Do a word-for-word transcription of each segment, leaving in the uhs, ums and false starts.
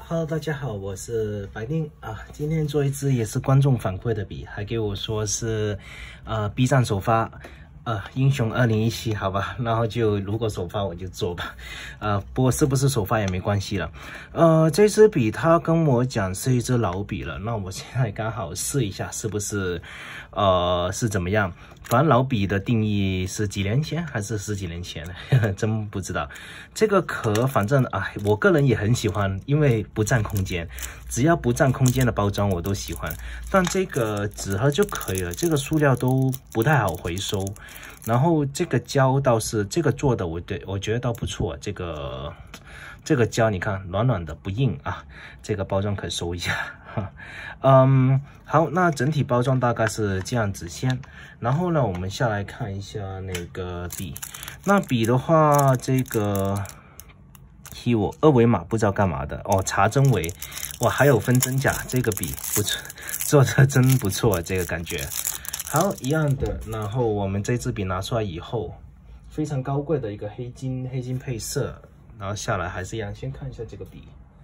Hello， 大家好，我是白丁啊。今天做一支也是观众反馈的笔，还给我说是呃 B 站首发，呃英雄二零一七，好吧，然后就如果首发我就做吧，呃不过是不是首发也没关系了。呃这支笔他跟我讲是一支老笔了，那我现在刚好试一下是不是呃是怎么样。反正老笔的定义是几年前还是十几年前了，真不知道。这个壳反正哎，我个人也很喜欢，因为不占空间，只要不占空间的包装我都喜欢。但这个纸盒就可以了，这个塑料都不太好回收。然后这个胶倒是这个做的我，对我觉得倒不错。这个这个胶你看软软的不硬啊，这个包装可以收一下。嗯，好，那整体包装大概是这样子先。然后呢，我们下来看一下那个笔。那笔的话，这个踢我二维码不知道干嘛的哦，查真伪，哇，还有分真假，这个笔不错，做的真不错，这个感觉。好，一样的。然后我们这支笔拿出来以后，非常高贵的一个黑金黑金配色。然后下来还是一样，先看一下这个笔。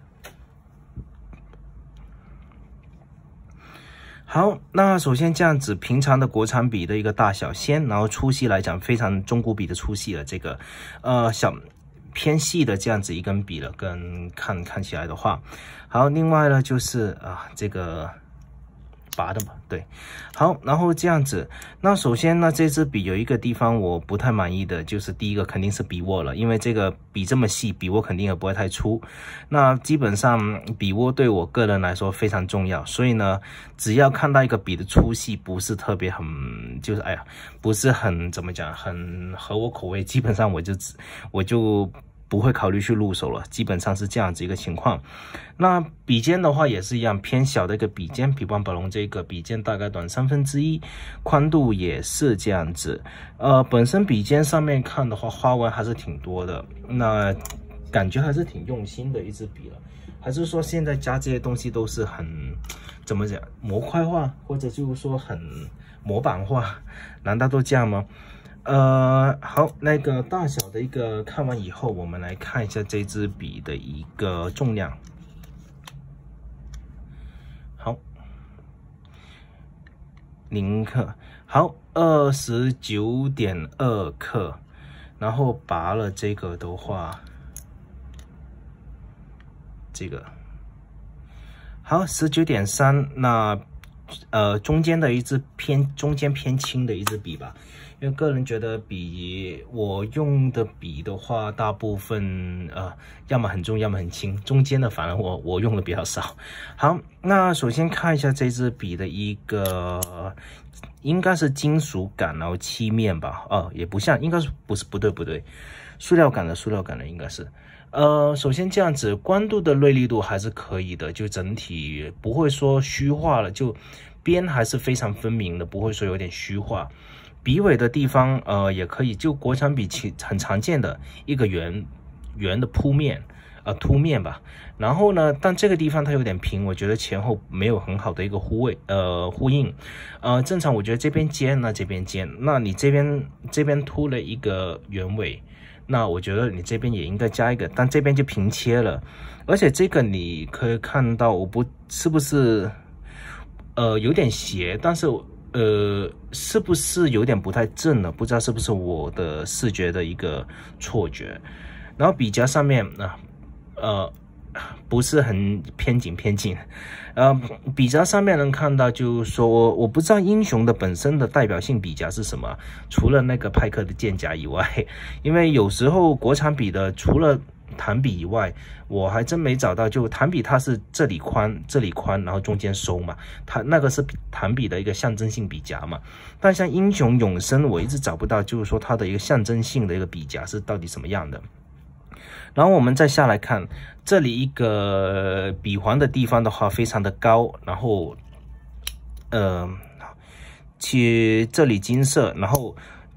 好，那首先这样子，平常的国产笔的一个大小先，然后粗细来讲，非常中古笔的粗细了。这个，呃，小偏细的这样子一根笔了，跟看看起来的话，好，另外呢就是啊，这个拔的嘛，对，好，然后这样子，那首先呢，这支笔有一个地方我不太满意的，就是第一个肯定是笔握了，因为这个笔这么细，笔握肯定也不会太粗。那基本上笔握对我个人来说非常重要，所以呢，只要看到一个笔的粗细不是特别很，就是哎呀，不是很怎么讲，很合我口味，基本上我就我就。不会考虑去入手了，基本上是这样子一个情况。那笔尖的话也是一样，偏小的一个笔尖，比万宝龙这个笔尖大概短三分之一，宽度也是这样子。呃，本身笔尖上面看的话，花纹还是挺多的，那感觉还是挺用心的一支笔了。还是说现在加这些东西都是很怎么讲模块化，或者就是说很模板化？难道都这样吗？呃，好，那个大小的一个看完以后，我们来看一下这支笔的一个重量。好，零克，好，二十九点二克。然后拔了这个的话，这个好，十九点三。那呃，中间的一支偏中间偏轻的一支笔吧。因为个人觉得笔，我用的笔的话，大部分呃，要么很重，要么很轻，中间的反而我我用的比较少。好，那首先看一下这支笔的一个，应该是金属感，然后漆面吧，哦，也不像，应该是不是不对不对，塑料感的塑料感的应该是。呃，首先这样子，光度的锐利度还是可以的，就整体不会说虚化了，就边还是非常分明的，不会说有点虚化。笔尾的地方，呃，也可以，就国产笔其很常见的一个圆圆的铺面，呃，凸面吧。然后呢，但这个地方它有点平，我觉得前后没有很好的一个呼位，呃，呼应。呃，正常我觉得这边尖，那这边尖，那你这边这边凸了一个圆尾，那我觉得你这边也应该加一个，但这边就平切了。而且这个你可以看到，我不是不是，呃，有点斜，但是。呃，是不是有点不太正了？不知道是不是我的视觉的一个错觉。然后笔夹上面啊，呃，不是很偏紧偏紧。呃，笔夹上面能看到，就是说我我不知道英雄的本身的代表性笔夹是什么，除了那个派克的剑夹以外，因为有时候国产笔的除了弹笔以外，我还真没找到。就弹笔它是这里宽，这里宽，然后中间收嘛，它那个是弹笔的一个象征性笔夹嘛。但像英雄永生，我一直找不到，就是说它的一个象征性的一个笔夹是到底什么样的。然后我们再下来看这里一个笔环的地方的话，非常的高，然后呃，其这里金色，然后。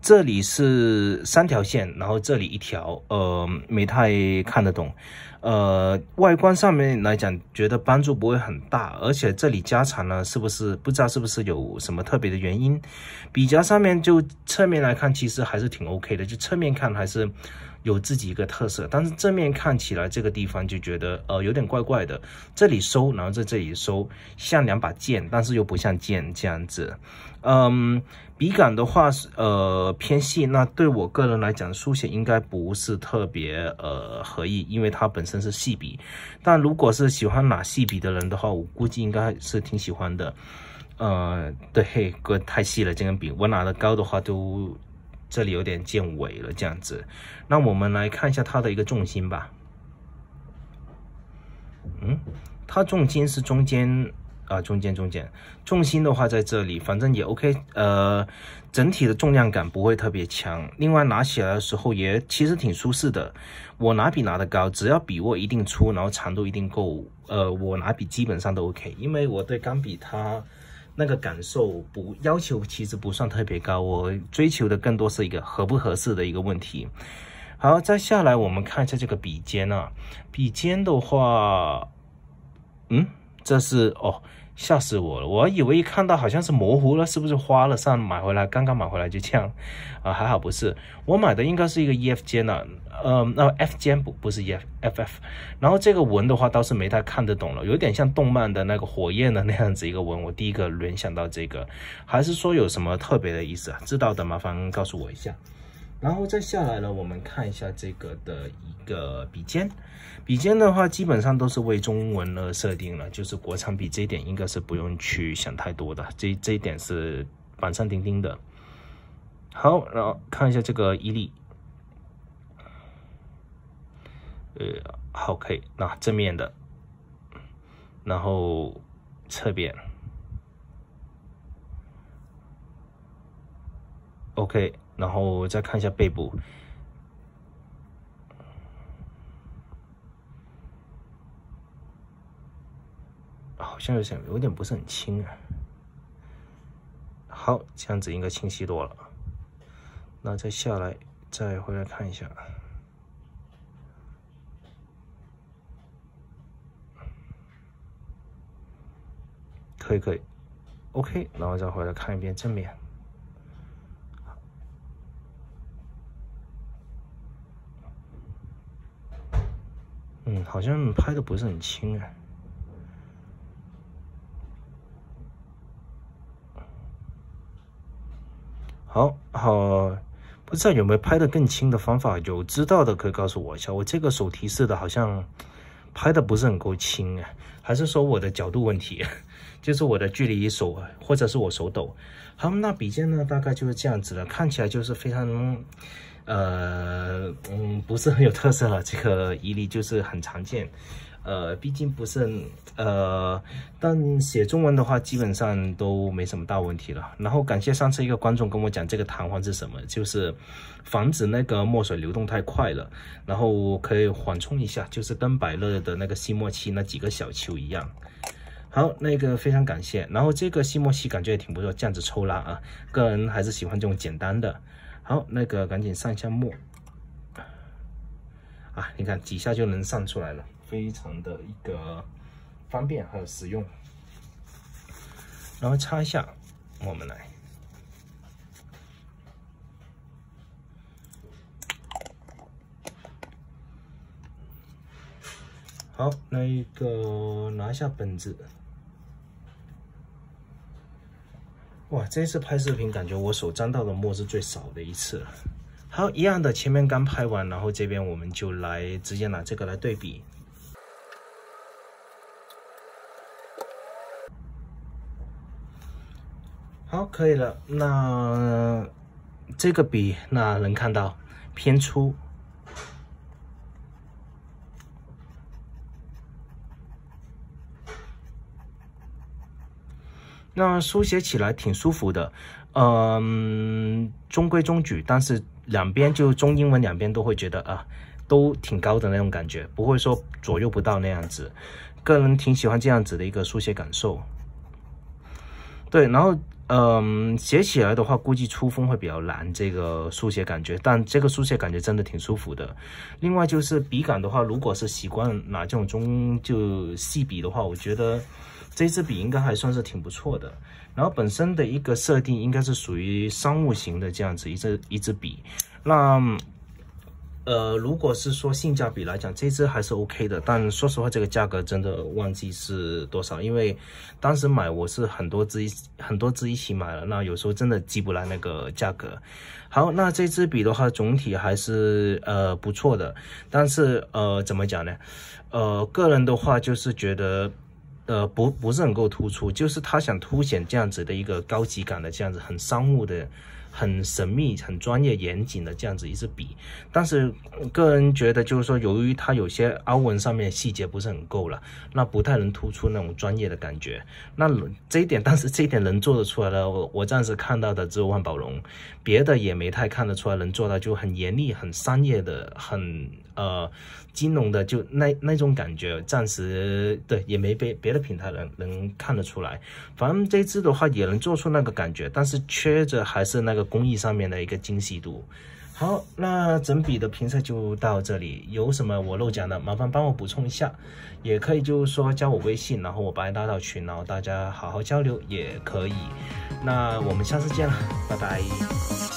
这里是三条线，然后这里一条，呃，没太看得懂。呃，外观上面来讲，觉得帮助不会很大，而且这里加长呢，是不是不知道是不是有什么特别的原因？笔夹上面就侧面来看，其实还是挺 OK 的，就侧面看还是有自己一个特色，但是正面看起来这个地方就觉得呃有点怪怪的，这里收，然后在这里收，像两把剑，但是又不像剑这样子。嗯，笔感的话是呃偏细，那对我个人来讲，书写应该不是特别呃合意，因为它本身是细笔。但如果是喜欢拿细笔的人的话，我估计应该是挺喜欢的。呃，对，嘿，哥太细了，这根笔我拿的高的话都这里有点见尾了，这样子。那我们来看一下它的一个重心吧。嗯，它重心是中间。啊，中间中间，重心的话在这里，反正也 OK， 呃，整体的重量感不会特别强。另外拿起来的时候也其实挺舒适的。我拿笔拿得高，只要笔握一定粗，然后长度一定够，呃，我拿笔基本上都 OK。因为我对钢笔它那个感受不要求其实不算特别高，我追求的更多是一个合不合适的一个问题。好，再下来我们看一下这个笔尖啊，笔尖的话，嗯。这是哦，吓死我了！我以为一看到好像是模糊了，是不是花了？上买回来，刚刚买回来就这样，啊，还好不是。我买的应该是一个 E F 尖的，呃，那 F 尖不不是 E F，F F。然后这个纹的话倒是没太看得懂了，有点像动漫的那个火焰的那样子一个纹。我第一个联想到这个，还是说有什么特别的意思啊？知道的麻烦告诉我一下。然后再下来呢，我们看一下这个的一个笔尖。笔尖的话，基本上都是为中文而设定了，就是国产笔这一点应该是不用去想太多的，这这一点是板上钉钉的。好，然后看一下这个伊利，呃，好，可以，那正面的，然后侧边 ，OK。然后再看一下背部，好像有点有点不是很清啊。好，这样子应该清晰多了。那再下来，再回来看一下，可以可以 ，OK。然后再回来看一遍正面。嗯，好像拍的不是很清啊。好好，不知道有没有拍的更清的方法？有知道的可以告诉我一下。我这个手提式的好像拍的不是很够清啊，还是说我的角度问题？就是我的距离手，或者是我手抖。好，那笔尖呢，大概就是这样子的，看起来就是非常。呃，嗯，不是很有特色了。这个伊利就是很常见，呃，毕竟不是呃，但写中文的话，基本上都没什么大问题了。然后感谢上次一个观众跟我讲，这个弹簧是什么，就是防止那个墨水流动太快了，然后可以缓冲一下，就是跟百乐的那个吸墨器那几个小球一样。好，那个非常感谢。然后这个吸墨器感觉也挺不错，这样子抽拉啊，个人还是喜欢这种简单的。好，那个赶紧上一下墨啊！你看几下就能上出来了，非常的一个方便还有实用。然后擦一下，我们来。好，那个拿一下本子。哇，这次拍视频感觉我手沾到的墨是最少的一次了。好，一样的，前面刚拍完，然后这边我们就来直接拿这个来对比。好，可以了。那这个笔，那能看到偏粗。那书写起来挺舒服的，嗯，中规中矩，但是两边就中英文两边都会觉得啊，都挺高的那种感觉，不会说左右不到那样子。个人挺喜欢这样子的一个书写感受。对，然后嗯，写起来的话，估计出风会比较难，这个书写感觉，但这个书写感觉真的挺舒服的。另外就是笔感的话，如果是习惯拿这种中就细笔的话，我觉得这支笔应该还算是挺不错的。然后本身的一个设定应该是属于商务型的这样子一支一支笔，那。呃，如果是说性价比来讲，这支还是 OK 的，但说实话，这个价格真的忘记是多少，因为当时买我是很多支一很多支一起买了，那有时候真的记不来那个价格。好，那这支笔的话，总体还是呃不错的，但是呃怎么讲呢？呃，个人的话就是觉得。呃，不不是很够突出，就是他想凸显这样子的一个高级感的，这样子很商务的、很神秘、很专业严谨的这样子一支笔。但是个人觉得，就是说，由于它有些凹纹上面细节不是很够了，那不太能突出那种专业的感觉。那这一点，但是这一点能做得出来的，我我暂时看到的只有万宝龙，别的也没太看得出来能做到，就很严厉、很商业的、很呃。金融的就那那种感觉，暂时对也没别别的品牌能能看得出来。反正这支的话也能做出那个感觉，但是缺着还是那个工艺上面的一个精细度。好，那整笔的评测就到这里，有什么我漏讲的，麻烦帮我补充一下，也可以就是说加我微信，然后我把你拉到群，然后大家好好交流也可以。那我们下次见了，拜拜。